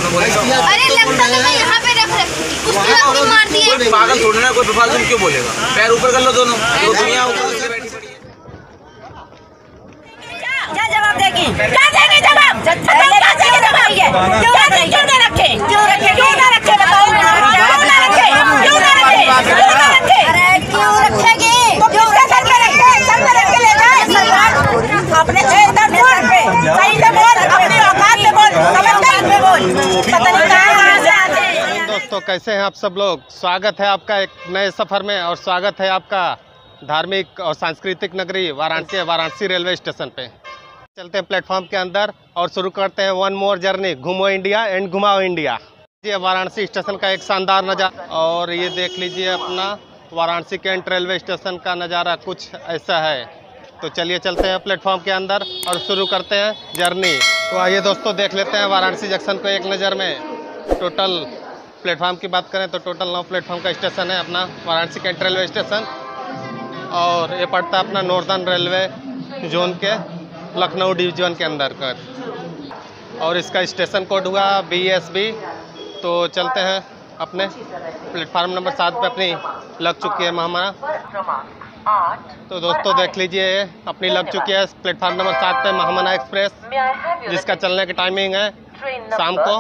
में बोलेगा। अरे लगता तो मैं यहाँ पे रख उसके बाद क्यों मार दिए? पागल थोड़ी ना, कोई बेफालतू क्यों बोलेगा? पैर ऊपर कर लो दोनों, तो दुनिया ऊपर से बैठी पड़ी है। क्या जवाब देगी? क्या देंगे जवाब? क्या देंगे जवाब? ये क्यों ना रखे? क्यों ना रखे? बताओ ना, क्यों ना रखे? क्यों ना रखे? अरे क्यों रखेगी? तो किसके सर पे रखे? सर पे रख के ले जाए सरकार। अपने इधर सर पे सही से बोल, अपनी औकात में बोल, समझदारी में बोल। पता नहीं कहाँ से आते हैं। दोस्तों, कैसे हैं आप सब लोग? स्वागत है आपका एक नए सफ़र में और स्वागत है आपका धार्मिक और सांस्कृतिक नगरी वाराणसी रेलवे स्टेशन पे। चलते हैं प्लेटफॉर्म के अंदर और शुरू करते हैं वन मोर जर्नी, घूमो इंडिया एंड घुमाओ इंडिया। ये वाराणसी स्टेशन का एक शानदार नज़ारा, और ये देख लीजिए अपना वाराणसी कैंट रेलवे स्टेशन का नज़ारा कुछ ऐसा है। तो चलिए चलते हैं प्लेटफॉर्म के अंदर और शुरू करते हैं जर्नी। तो आइए दोस्तों, देख लेते हैं वाराणसी जंक्शन को एक नज़र में। टोटल प्लेटफॉर्म की बात करें तो टोटल 9 प्लेटफॉर्म का स्टेशन है अपना वाराणसी कैंट रेलवे स्टेशन, और ये पड़ता है अपना नॉर्दर्न रेलवे जोन के लखनऊ डिवीजन के अंदर कर, और इसका स्टेशन कोड हुआ BSB। तो चलते हैं अपने प्लेटफार्म नंबर 7 पे अपनी लग चुकी है महामाना। तो दोस्तों देख लीजिए, अपनी लग चुकी है प्लेटफार्म नंबर 7 पे महामाना एक्सप्रेस, जिसका चलने की टाइमिंग है शाम को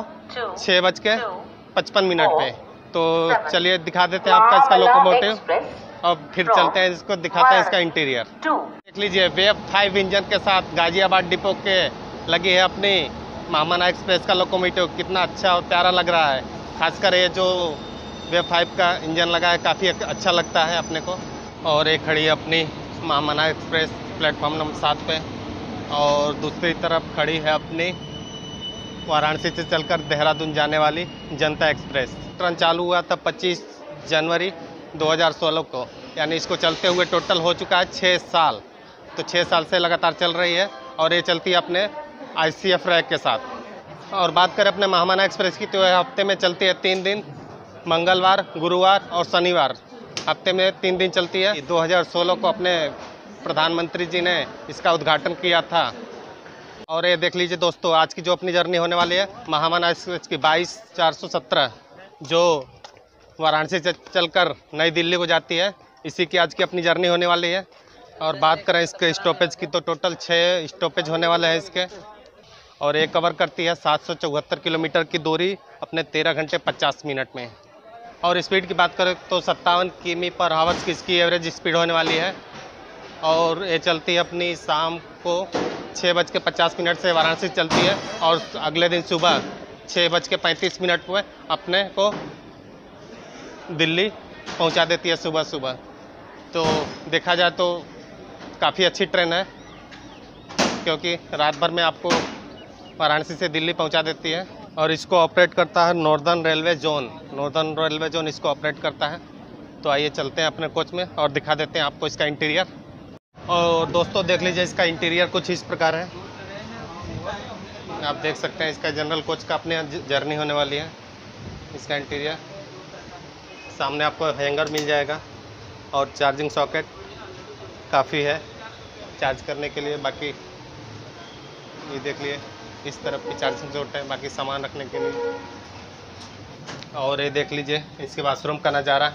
6:55 पे। तो चलिए दिखा देते हैं आपका इसका लोकोमोटिव, और फिर चलते हैं इसको दिखाते हैं इसका इंटीरियर। देख लीजिए, वेव 5 इंजन के साथ गाजियाबाद डिपो के लगी है अपनी महामाना एक्सप्रेस का लोकोमोटिव। कितना अच्छा और प्यारा लग रहा है, खासकर ये जो वेव 5 का इंजन लगा है काफ़ी अच्छा लगता है अपने को। और एक खड़ी है अपनी महामाना एक्सप्रेस प्लेटफॉर्म नंबर 7 पे, और दूसरी तरफ खड़ी है अपनी वाराणसी से चलकर देहरादून जाने वाली जनता एक्सप्रेस। ट्रेन चालू हुआ था 25 जनवरी 2016 को, यानी इसको चलते हुए टोटल हो चुका है 6 साल। तो 6 साल से लगातार चल रही है, और ये चलती है अपने ICF रैक के साथ। और बात करें अपने महामाना एक्सप्रेस की, तो यह हफ्ते में चलती है 3 दिन, मंगलवार, गुरुवार और शनिवार। हफ्ते में 3 दिन चलती है। 2016 को अपने प्रधानमंत्री जी ने इसका उद्घाटन किया था। और ये देख लीजिए दोस्तों, आज की जो अपनी जर्नी होने वाली है महामाना एक्सप्रेस की 22/417, जो वाराणसी से चलकर नई दिल्ली को जाती है, इसी की आज की अपनी जर्नी होने वाली है। और बात करें इसके स्टॉपेज की, तो टोटल 6 स्टॉपेज होने वाले हैं इसके, और ये कवर करती है 774 किलोमीटर की दूरी अपने 13 घंटे 50 मिनट में। और स्पीड की बात करें तो 57 किमी/आवर की इसकी एवरेज स्पीड होने वाली है। और ये चलती है अपनी शाम को 6:50 से वाराणसी चलती है, और अगले दिन सुबह 6:35 पर अपने को दिल्ली पहुंचा देती है सुबह। तो देखा जाए तो काफ़ी अच्छी ट्रेन है, क्योंकि रात भर में आपको वाराणसी से दिल्ली पहुंचा देती है। और इसको ऑपरेट करता है नॉर्दर्न रेलवे जोन इसको ऑपरेट करता है। तो आइए चलते हैं अपने कोच में और दिखा देते हैं आपको इसका इंटीरियर। और दोस्तों देख लीजिए, इसका इंटीरियर कुछ इस प्रकार है। आप देख सकते हैं इसका जनरल कोच का अपने जर्नी होने वाली है। इसका इंटीरियर सामने आपको हैंगर मिल जाएगा, और चार्जिंग सॉकेट काफ़ी है चार्ज करने के लिए। बाकी ये देख लिए, इस तरफ की चार्जिंग सॉकेट है बाकी सामान रखने के लिए। और ये देख लीजिए इसके बाथरूम का नज़ारा,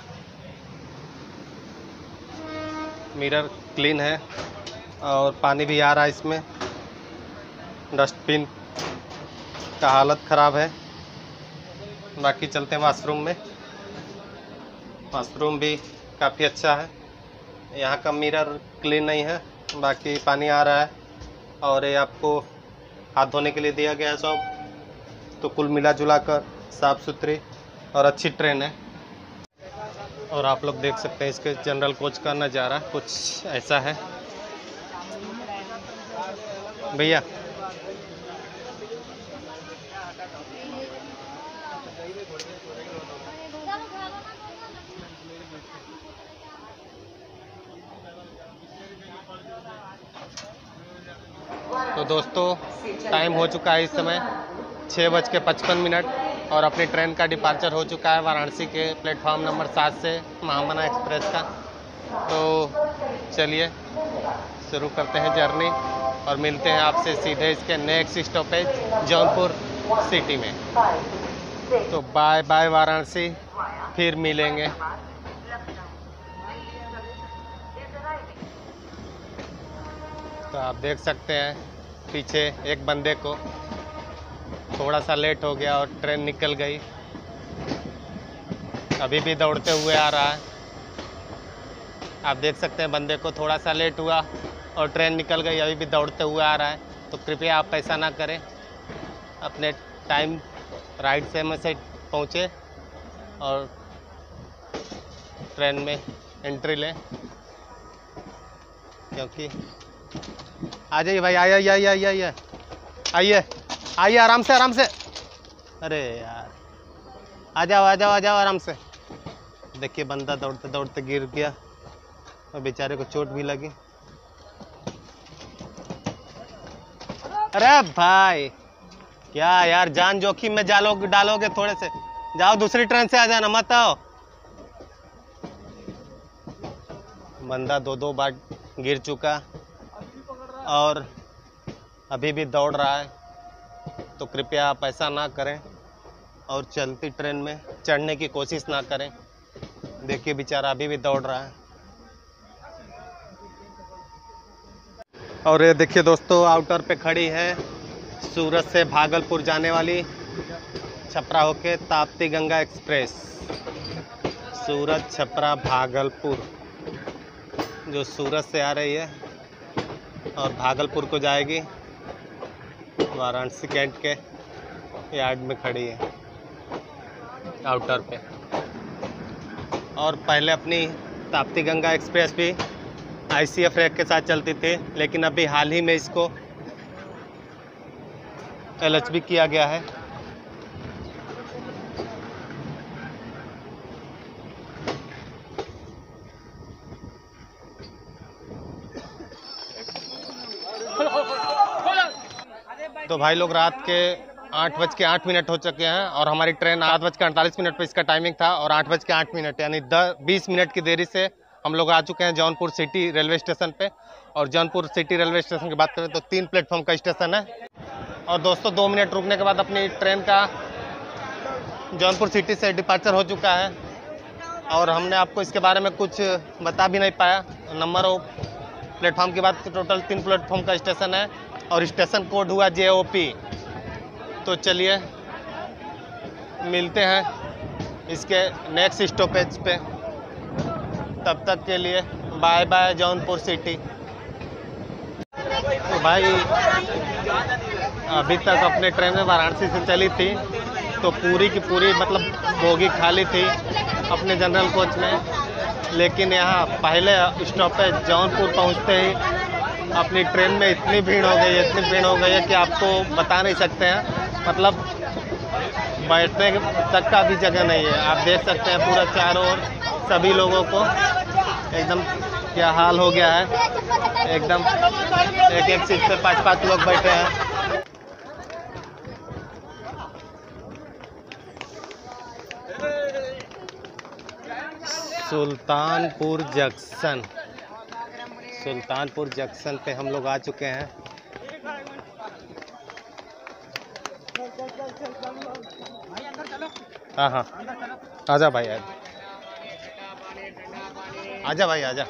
मिरर क्लीन है और पानी भी आ रहा है इसमें। डस्टबिन का हालत ख़राब है। बाकी चलते हैं वाशरूम में। वाशरूम भी काफ़ी अच्छा है। यहाँ का मिरर क्लीन नहीं है, बाकी पानी आ रहा है, और ये आपको हाथ धोने के लिए दिया गया है सब। तो कुल मिला जुला कर साफ़ सुथरी और अच्छी ट्रेन है। और आप लोग देख सकते हैं इसके जनरल कोच का नज़ारा कुछ ऐसा है। भैया तो दोस्तों, टाइम हो चुका है इस समय 6:55, और अपनी ट्रेन का डिपार्चर हो चुका है वाराणसी के प्लेटफॉर्म नंबर 7 से महामाना एक्सप्रेस का। तो चलिए शुरू करते हैं जर्नी, और मिलते हैं आपसे सीधे इसके नेक्स्ट स्टॉपेज जौनपुर सिटी में। तो बाय बाय वाराणसी, फिर मिलेंगे। तो आप देख सकते हैं पीछे एक बंदे को थोड़ा सा लेट हो गया और ट्रेन निकल गई। अभी भी दौड़ते हुए आ रहा है। आप देख सकते हैं बंदे को थोड़ा सा लेट हुआ और ट्रेन निकल गई, अभी भी दौड़ते हुए आ रहा है। तो कृपया आप ऐसा ना करें, अपने टाइम राइट समय से पहुँचे और ट्रेन में एंट्री लें। क्योंकि आ जाइए भाई, आइए आइए आइए आइए आइए आइए, आराम से आराम से। अरे यार, आ जाओ आ जाओ आ जाओ आराम से। देखिए बंदा दौड़ते दौड़ते गिर गया और बेचारे को चोट भी लगी। अरे भाई क्या यार, जान जोखिम में डालोगे थोड़े से। जाओ दूसरी ट्रेन से आ जाना, मत आओ। बंदा दो बार गिर चुका और अभी भी दौड़ रहा है। तो कृपया आप ऐसा ना करें और चलती ट्रेन में चढ़ने की कोशिश ना करें। देखिए बेचारा अभी भी दौड़ रहा है। और ये देखिए दोस्तों, आउटर पे खड़ी है सूरत से भागलपुर जाने वाली छपरा होके ताप्ती गंगा एक्सप्रेस। सूरत छपरा भागलपुर जो सूरत से आ रही है और भागलपुर को जाएगी। वाराणसी कैंट के यार्ड में खड़ी है आउटर पे। और पहले अपनी ताप्ती गंगा एक्सप्रेस भी ICF रैक के साथ चलती थी, लेकिन अभी हाल ही में इसको LHB किया गया है। तो भाई लोग, रात के 8:08 हो चुके हैं और हमारी ट्रेन 8:48 पर इसका टाइमिंग था और 8:08 यानी 20 मिनट की देरी से हम लोग आ चुके हैं जौनपुर सिटी रेलवे स्टेशन पे। और जौनपुर सिटी रेलवे स्टेशन की बात करें तो 3 प्लेटफॉर्म का स्टेशन है। और दोस्तों 2 मिनट रुकने के बाद अपनी ट्रेन का जौनपुर सिटी से डिपार्चर हो चुका है और हमने आपको इसके बारे में कुछ बता भी नहीं पाया। नंबर ऑफ प्लेटफॉर्म की बात, टोटल 3 प्लेटफॉर्म का स्टेशन है और स्टेशन कोड हुआ JOP। तो चलिए मिलते हैं इसके नेक्स्ट स्टॉपेज पे। तब तक के लिए बाय बाय जौनपुर सिटी। तो भाई अभी तक अपने ट्रेन में वाराणसी से चली थी तो पूरी की पूरी मतलब बोगी खाली थी अपने जनरल कोच में। लेकिन यहाँ पहले स्टॉपेज जौनपुर पहुँचते ही अपनी ट्रेन में इतनी भीड़ हो गई है कि आपको बता नहीं सकते हैं। मतलब बैठने तक का भी जगह नहीं है। आप देख सकते हैं पूरा चारों ओर सभी लोगों को एकदम क्या हाल हो गया है। एकदम एक सीट पे 5-5 लोग बैठे हैं। सुल्तानपुर जंक्शन पे हम लोग आ चुके हैं। हाँ आजा भाई, आजा भाई आजा।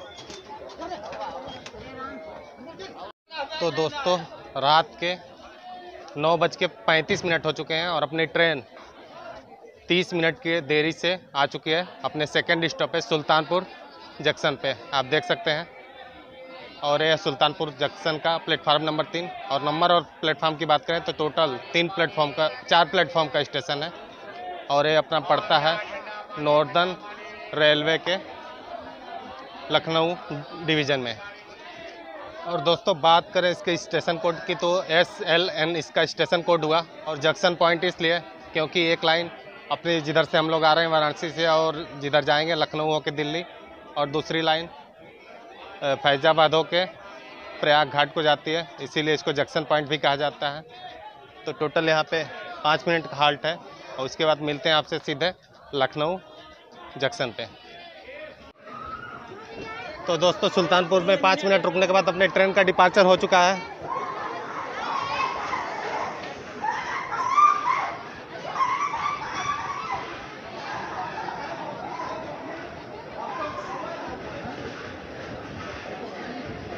तो दोस्तों रात के 9:35 हो चुके हैं और अपनी ट्रेन 30 मिनट की देरी से आ चुकी है अपने सेकंड स्टॉपेज सुल्तानपुर जंक्शन पे। आप देख सकते हैं। और यह सुल्तानपुर जंक्शन का प्लेटफार्म नंबर 3। और नंबर और प्लेटफार्म की बात करें तो टोटल 4 प्लेटफार्म का स्टेशन है। और ये अपना पड़ता है नॉर्दर्न रेलवे के लखनऊ डिवीज़न में। और दोस्तों बात करें इसके स्टेशन कोड की तो SLN इसका स्टेशन कोड हुआ। और जंक्शन पॉइंट इसलिए क्योंकि एक लाइन अपने जिधर से हम लोग आ रहे हैं वाराणसी से और जिधर जाएंगे लखनऊ होके दिल्ली, और दूसरी लाइन फैज़ाबाद होके प्रयाग घाट को जाती है, इसीलिए इसको जंक्शन पॉइंट भी कहा जाता है। तो टोटल यहाँ पे 5 मिनट का हाल्ट है और उसके बाद मिलते हैं आपसे सीधे लखनऊ जंक्शन पे। तो दोस्तों सुल्तानपुर में 5 मिनट रुकने के बाद अपने ट्रेन का डिपार्चर हो चुका है।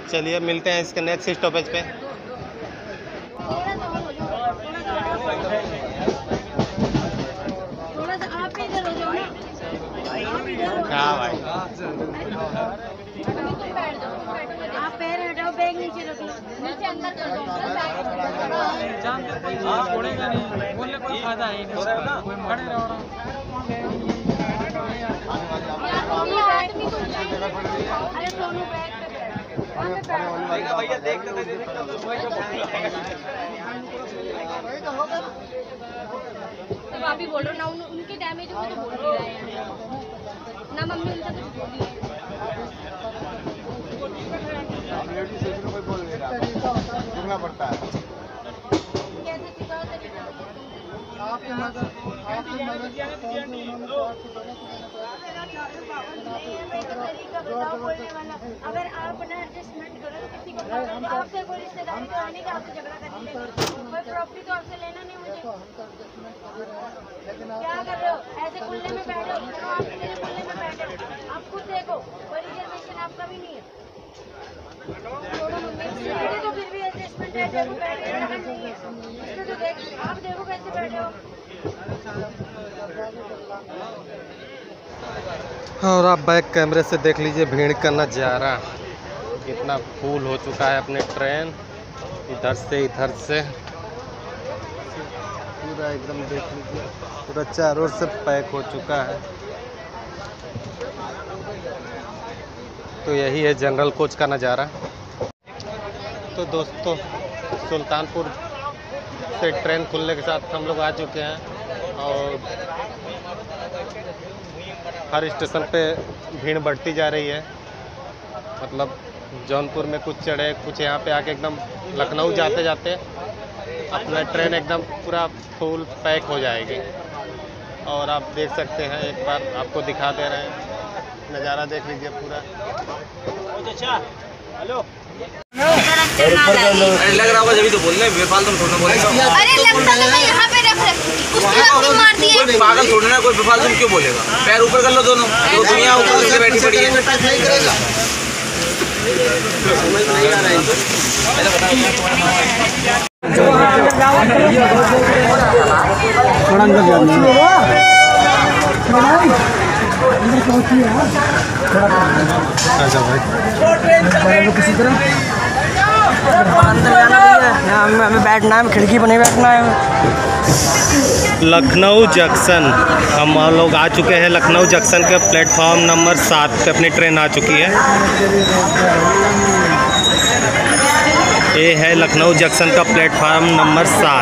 चलिए मिलते हैं इसके नेक्स्ट स्टॉपेज पे। थोड़ा सा आप भी इधर हो जाओ ना। क्या भाई आप पैर हटाओ, बैग नीचे रखो, नीचे अंदर कर दो। छोड़ेगा नहीं, बोलने कोई फायदा है नहीं, कोई खड़े रहो। अरे सोनू बैग पे भैया देखते तब आप ही बोलो ना, उनकी डैमेज हो तो बोल नहीं रहे हैं ना, मम्मी उनसे कुछ बोली पड़ता है। कैसे सिखाओ तरीका अगर आप अपना एडजस्टमेंट करो तो किसी को आपसे कोई रिश्तेदारी तो आने का, आपसे झगड़ा करने का, कोई प्रॉपर्टी तो आपसे लेना नहीं मुझे। क्या कर रहे हो? ऐसे खुले में बैठे हो, आप खुले में बैठे हो, आप खुद देखो, कोई रिजर्वेशन आपका भी नहीं है। तो फिर भी एडजस्टमेंट है, देखो बैठ के नहीं है, इसमें तो देख, आप देखो कैसे बैठे हो। और आप बैक कैमरे से देख लीजिए भीड़ का नज़ारा, कितना फुल हो चुका है अपने ट्रेन, इधर से पूरा एकदम देख लीजिए, पूरा चारों ओर से पैक हो चुका है। तो यही है जनरल कोच का नज़ारा। तो दोस्तों सुल्तानपुर से ट्रेन खुलने के साथ हम लोग आ चुके हैं और हर स्टेशन पे भीड़ बढ़ती जा रही है। मतलब जौनपुर में कुछ चढ़े, कुछ यहाँ पे आके एकदम लखनऊ जाते जाते अपना ट्रेन एकदम पूरा फुल पैक हो जाएगी। और आप देख सकते हैं, एक बार आपको दिखा दे रहे हैं, नज़ारा देख लीजिए पूरा। हेलो अरे लग रहा होगा जब तो बोल रहे बेफालतू थोड़ा बोले। अरे लगता तो मैं यहाँ पे रख रखी थी, उसके बाद क्यों मार दिए? कोई पागल थोड़ा ना, कोई बेफालतू क्यों बोलेगा? पैर ऊपर कर लो दोनों, तो दुनिया ऊपर से बैठी पड़ी है। अच्छा भाई किसी तरह अंदर जाना है, हमें बैठना है, खिड़की पर नहीं बैठना है। लखनऊ जंक्शन, हम लोग आ चुके हैं लखनऊ जंक्शन के प्लेटफॉर्म नंबर 7 पे अपनी ट्रेन आ चुकी है। ये है लखनऊ जंक्शन का प्लेटफॉर्म नंबर 7।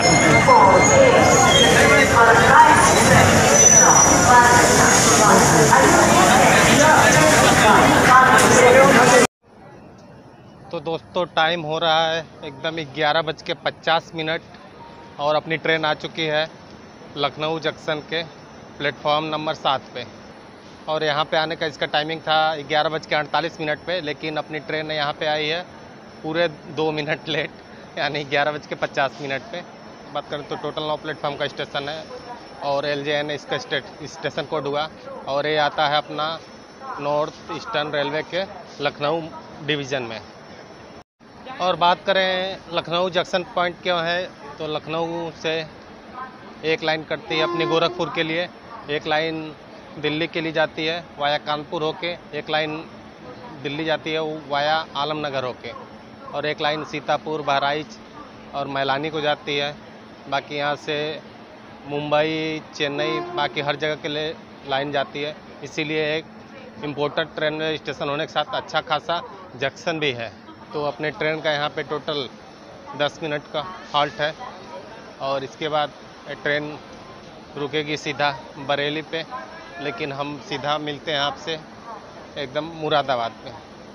तो दोस्तों टाइम हो रहा है एकदम 11:50 और अपनी ट्रेन आ चुकी है लखनऊ जंक्शन के प्लेटफॉर्म नंबर 7 पे। और यहाँ पे आने का इसका टाइमिंग था 11:48 पे, लेकिन अपनी ट्रेन यहाँ पे आई है पूरे 2 मिनट लेट, यानी 11:50 पे। बात करें तो टोटल 9 प्लेटफॉर्म का स्टेशन है और LJN इसका स्टेशन कोड हुआ, और ये आता है अपना नॉर्थ ईस्टर्न रेलवे के लखनऊ डिवीज़न में। और बात करें लखनऊ जंक्शन पॉइंट क्यों है, तो लखनऊ से एक लाइन कटती है अपनी गोरखपुर के लिए, एक लाइन दिल्ली के लिए जाती है वाया कानपुर होके, एक लाइन दिल्ली जाती है वाया आलमनगर होके, और एक लाइन सीतापुर, बहराइच और मैलानी को जाती है। बाकी यहाँ से मुंबई, चेन्नई, बाकी हर जगह के लिए लाइन जाती है। इसीलिए एक इम्पोर्टेंट ट्रेन स्टेशन होने के साथ अच्छा खासा जंक्शन भी है। तो अपने ट्रेन का यहाँ पे टोटल 10 मिनट का हॉल्ट है, और इसके बाद ट्रेन रुकेगी सीधा बरेली पे, लेकिन हम सीधा मिलते हैं आपसे एकदम मुरादाबाद पे।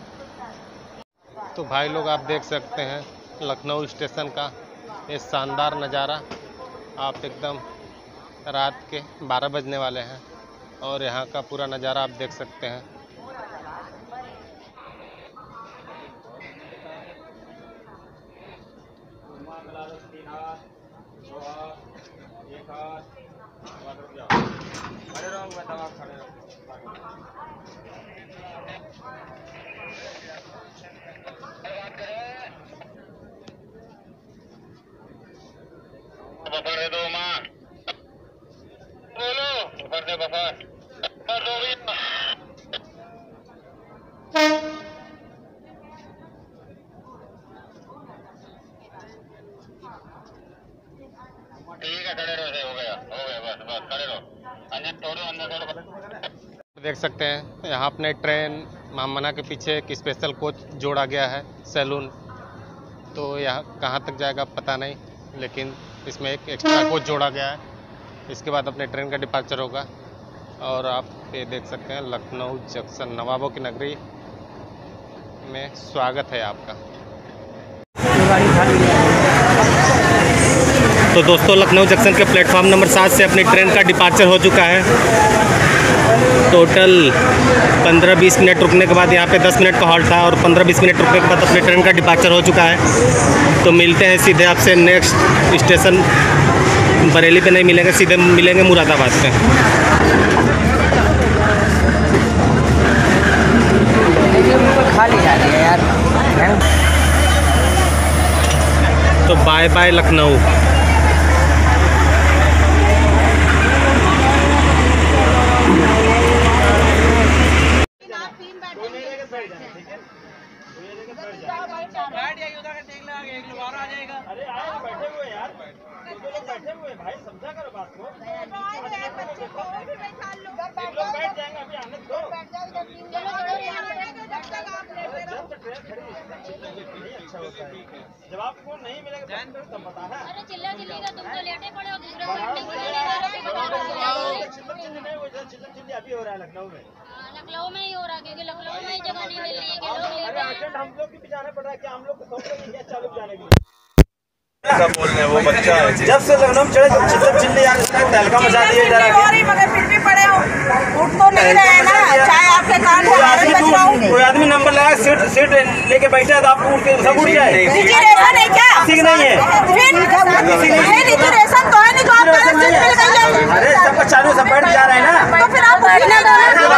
तो भाई लोग आप देख सकते हैं लखनऊ स्टेशन का ये शानदार नज़ारा। आप एकदम रात के 12 बजने वाले हैं और यहाँ का पूरा नज़ारा आप देख सकते हैं। बफर दे दो मां, बोलो बफर दे बफर दो भी। ठीक है, खड़े रहो, हो गया बस खड़े रहो। अंदर तोड़ो। देख सकते हैं यहाँ अपने ट्रेन महामना के पीछे एक स्पेशल कोच जोड़ा गया है सैलून। तो यहाँ कहाँ तक जाएगा पता नहीं, लेकिन इसमें एक एक्स्ट्रा कोच जोड़ा गया है। इसके बाद अपने ट्रेन का डिपार्चर होगा। और आप ये देख सकते हैं लखनऊ जंक्शन, नवाबों की नगरी में स्वागत है आपका। तो दोस्तों लखनऊ जंक्शन के प्लेटफॉर्म नंबर 7 से अपनी ट्रेन का डिपार्चर हो चुका है। टोटल 15-20 मिनट रुकने के बाद यहाँ पे 10 मिनट का हॉल्ट था और 15-20 मिनट रुकने के बाद अपने ट्रेन का डिपार्चर हो चुका है। तो मिलते हैं सीधे आपसे नेक्स्ट स्टेशन। बरेली पे नहीं मिलेंगे, सीधे मिलेंगे मुरादाबाद पे। खाली जा रही है यार। तो बाय बाय लखनऊ। भाई समझा करो बात को। जब आपको नहीं मिलेगा तब बता है। अरे चिल्ला चिल्ली का तुम तो लेटे पड़े हो, दूसरा चिल्ली अभी हो रहा है लखनऊ में। लखनऊ में ही हो रहा है, क्योंकि लखनऊ में ही जगह नहीं मिल रही है कि लोग लेटे हैं। हम लोग भी जाना पड़ रहा है कि हम लोग को सोच रहे हैं चालू जाने के लिए। बोल रहे हैं वो बच्चा है। जब से लखनऊ में चढ़े जब चिल्ली तहलका मचा दिए जा रहा है। मगर फिर भी पड़े हो, उठ तो नहीं रहे ना। चाहे आपके कान कोई आदमी नंबर लगा सीट लेके बैठा है तो आपको उठ के सब उठ जाए। रिजर्वेशन है क्या? ठीक नहीं है। रिजर्वेशन तो है नहीं, तो आपका सीट मिल गई है। अरे सबका चालू सब बैठ जा रहे हैं ना। तो फिर आप बैठने दो ना।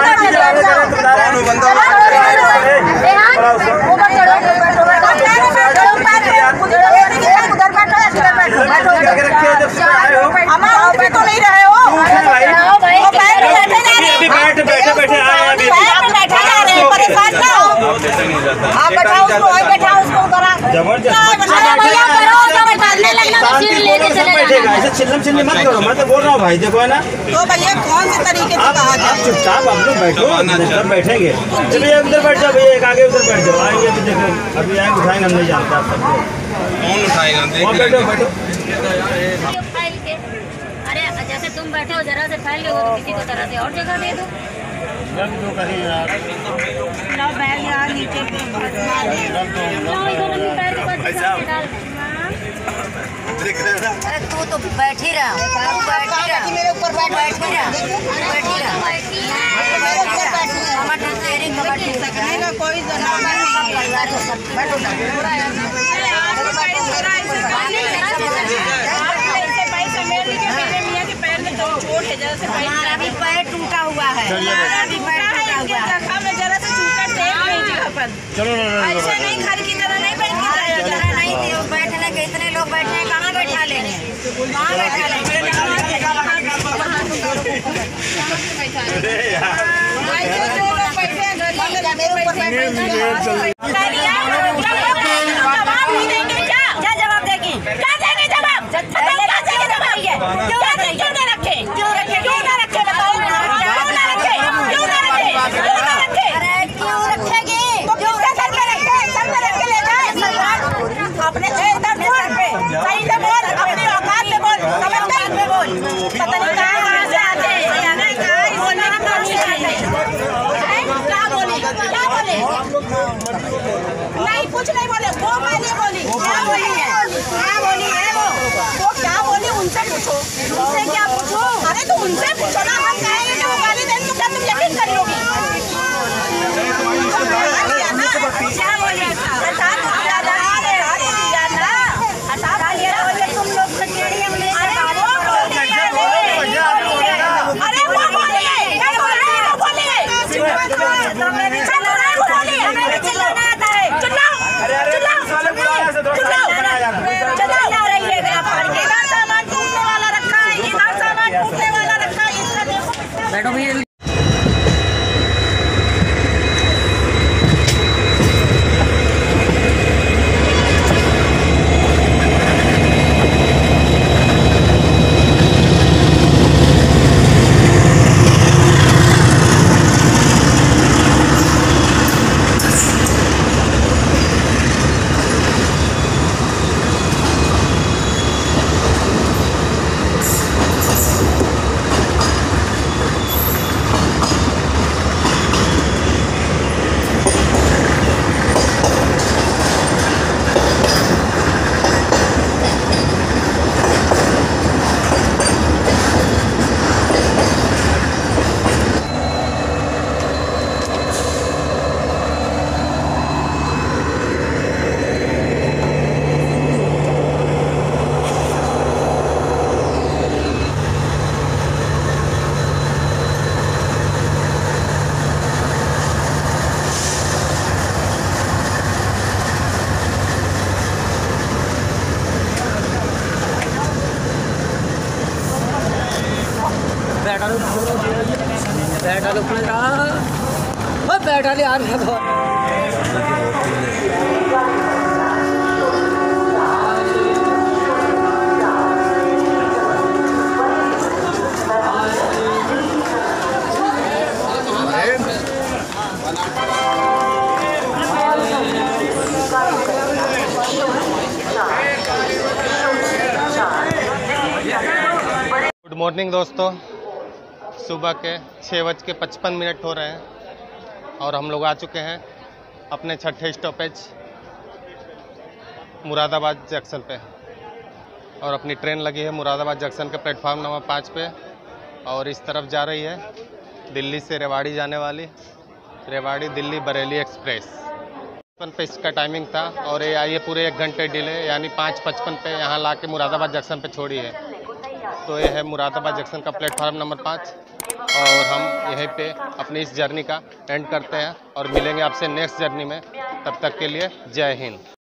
उधर तो नहीं रहे हो, बैठे आए परेशान ना हो। आप बैठाओ उसको, बैठाओ उसको करा ऐसे चिल्लम चिल्ली मत करो। मैं तो बोल रहा हूँ भाई, देखो है ना। तो भैया कौन से तरीके से कहा जाए? चुपचाप आप लोग बैठो, सब बैठेंगे। चलिए उधर बैठ जाओ भैया, एक आगे उधर बैठ जाओ। आएंगे तो देखो अभी आएंगे उठाएंगे, हम नहीं जानते आप सबको। कौन उठाएगा? बैठो बैठो। फाइल के, अरे जैसे तुम बैठे हो जरा से फैल गए हो तो किसी को तरह से और जगह दे दो। ना बैग यहाँ नीचे पे अरे तू तो बैठ ही रहा, मेरे ऊपर बैठ ही रहा। कोई हमारा भी पैर टूटा हुआ है। ऐसे नहीं घर की तरह नहीं बैठने के इतने लोग बैठे हैं, कहाँ बैठा लेंगे? कहाँ बैठा लेंगे? जवाब देगी, क्या देंगे जवाब? क्यों ना रखे? क्यों ना रखे? बताओ क्यों ना रखे? अरे क्यों रखेगी? तो किसके सर पे रखे? सर पे रख के ले जाए सरकार। अपने इधर सर पे सही से बोल, अपनी औकात में बोल, समझदारी में बोल। पता नहीं कहाँ से आते हैं, बोलने का काम नहीं आते। क्या बोले? नहीं कुछ नहीं बोले, वो मैं नहीं बोली। क्या बोली है? वो क्या बोली? उनसे पूछो। उनसे क्या पूछो? अरे तो उनसे पूछो ना। हम कहेंगे कि वो गाली देंगे तो क्या तुम यकीन कर लोगी? क्या बोली? तुम लोग से टेढ़ियां ले। अरे वो बोलिए, हमें भी चिल्लाना आता है। चिल्लाओ। बैठा ले यार गुड मॉर्निंग दोस्तों, सुबह के 6:55 हो रहे हैं और हम लोग आ चुके हैं अपने छठे स्टॉपेज मुरादाबाद जंक्शन पे और अपनी ट्रेन लगी है मुरादाबाद जंक्शन के प्लेटफॉर्म नंबर 5 पे और इस तरफ जा रही है दिल्ली से रेवाड़ी जाने वाली रेवाड़ी दिल्ली बरेली एक्सप्रेस। 55 पे इसका टाइमिंग था और ये आई है पूरे 1 घंटे डिले, यानी 5:55 पे यहाँ ला के मुरादाबाद जंक्शन पे छोड़ी है। तो ये है मुरादाबाद जंक्शन का प्लेटफॉर्म नंबर 5 और हम यहीं पे अपनी इस जर्नी का एंड करते हैं और मिलेंगे आपसे नेक्स्ट जर्नी में। तब तक के लिए जय हिंद।